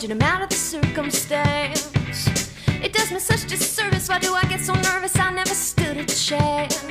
pushing him out of the circumstance. It does me such disservice, why do I get so nervous? I never stood a chance.